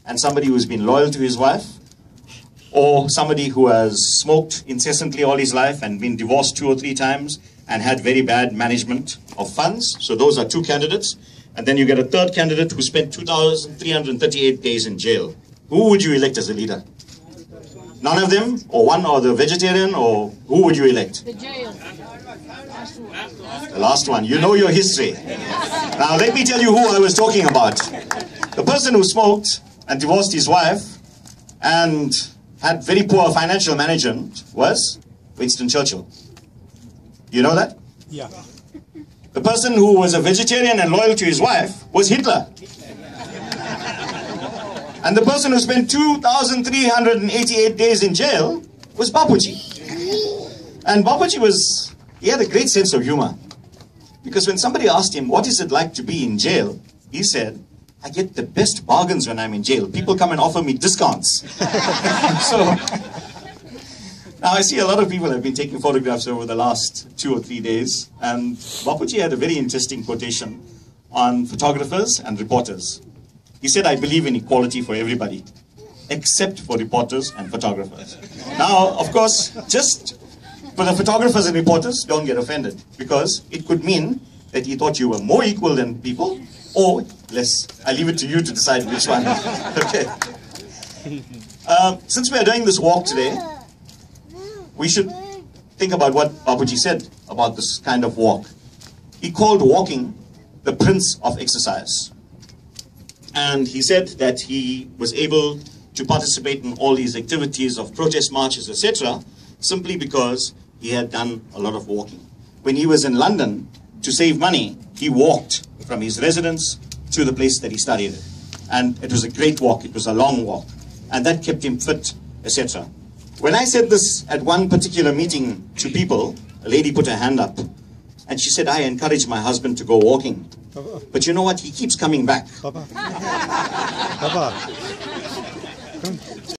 and somebody who's been loyal to his wife, or somebody who has smoked incessantly all his life and been divorced 2 or 3 times and had very bad management of funds. So those are 2 candidates. And then you get a 3rd candidate who spent 2,338 days in jail. Who would you elect as a leader? None of them? Or one, or the vegetarian? Or who would you elect? The jail. The last one. You know your history. Now let me tell you who I was talking about. The person who smoked and divorced his wife and had very poor financial management was Winston Churchill. You know that? Yeah. The person who was a vegetarian and loyal to his wife was Hitler. And the person who spent 2,388 days in jail was Bapuji. And Bapuji he had a great sense of humor. Because when somebody asked him, what is it like to be in jail? He said, I get the best bargains when I'm in jail. People come and offer me discounts. So, now I see a lot of people have been taking photographs over the last 2 or 3 days. And Bapuji had a very interesting quotation on photographers and reporters. He said, I believe in equality for everybody, except for reporters and photographers. Now, of course, just for the photographers and reporters, don't get offended, because it could mean that he thought you were more equal than people, or less. I leave it to you to decide which one. Okay. Since we are doing this walk today, we should think about what Bapuji said about this kind of walk. He called walking the prince of exercise. And he said that he was able to participate in all these activities of protest marches, etc., simply because he had done a lot of walking. When he was in London, to save money, he walked from his residence to the place that he studied at. And it was a great walk, it was a long walk. And that kept him fit, etc. When I said this at one particular meeting to people, a lady put her hand up, and she said, I encourage my husband to go walking. But you know what? He keeps coming back. Papa. Papa. Come.